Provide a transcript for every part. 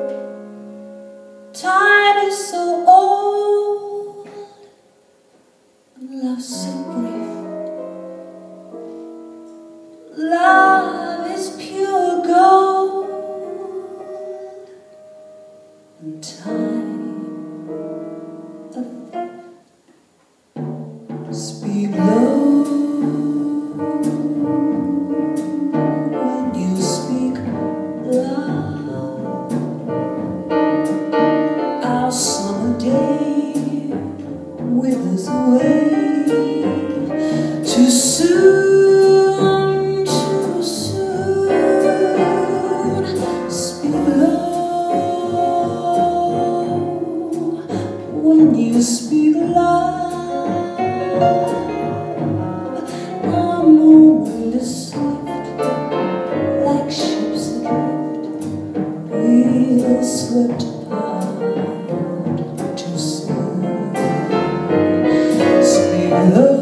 Time is so old and love so brief. Love is pure gold and time a thief. Speak low when you speak loud. Our summer day withers away too soon, too soon. Speak low when you speak loud. Our moment is swift, like ships adrift, wheels swept apart too soon. Speak low,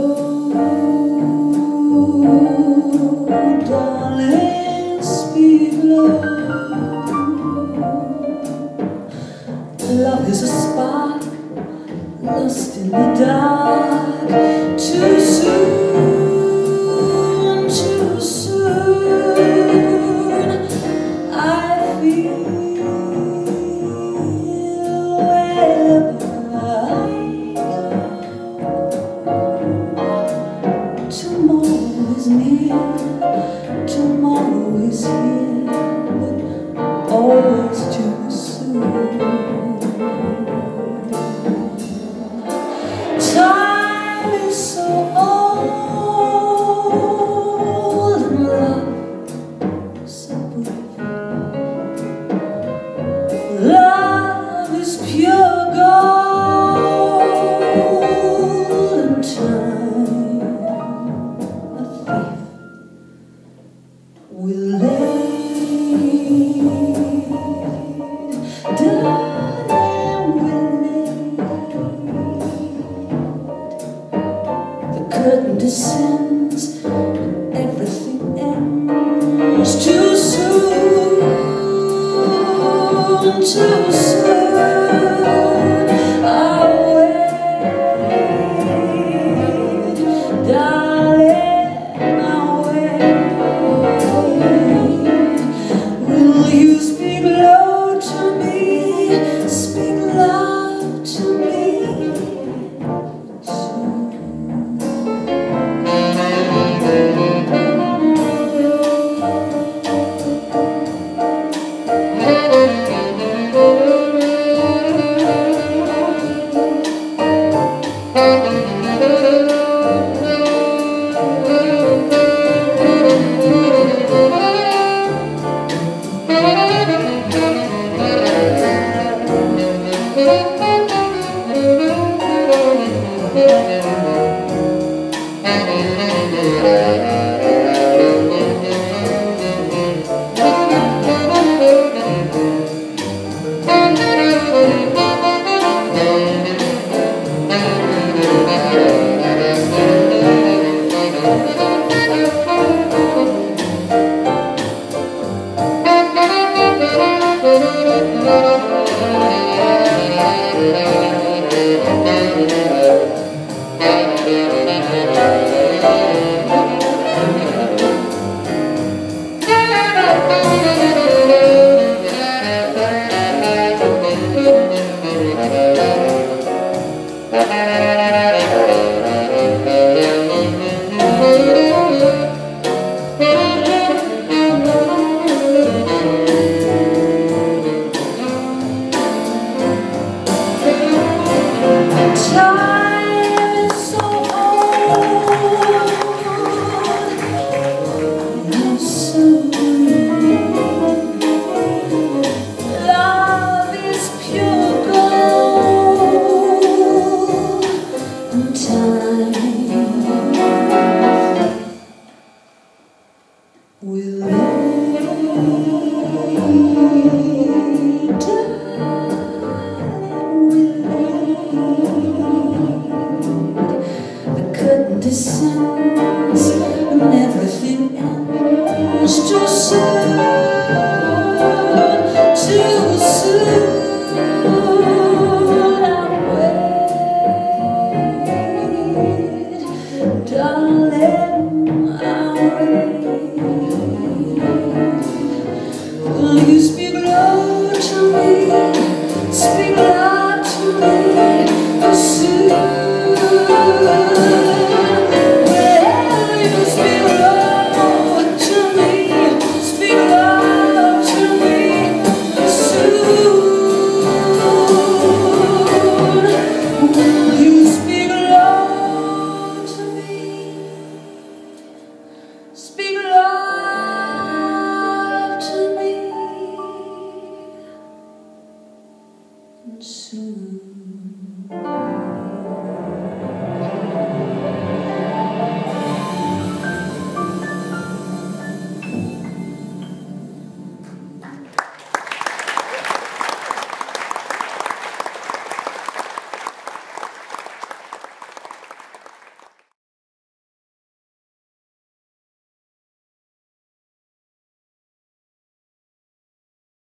darling, speak low. Love is a spark lost in the dark. Too soon, too soon. I feel wherever I go. Tomorrow is near, tomorrow is here, but always too soon. Time is so old and love so brief. Love is pure gold and time a thief. We'll lay, darling, we'll lay. The curtain descends and everything ends too soon, too soon. I'll wait, darling, I'll wait. Will you speak low to me, speak loud to me? Too soon, too soon. Speak